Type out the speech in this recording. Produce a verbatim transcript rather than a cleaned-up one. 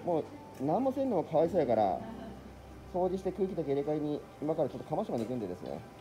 もう何もせんのもかわいそうやから、掃除して空気だけ入れ替えに、今からちょっとかましまで行くんでですね。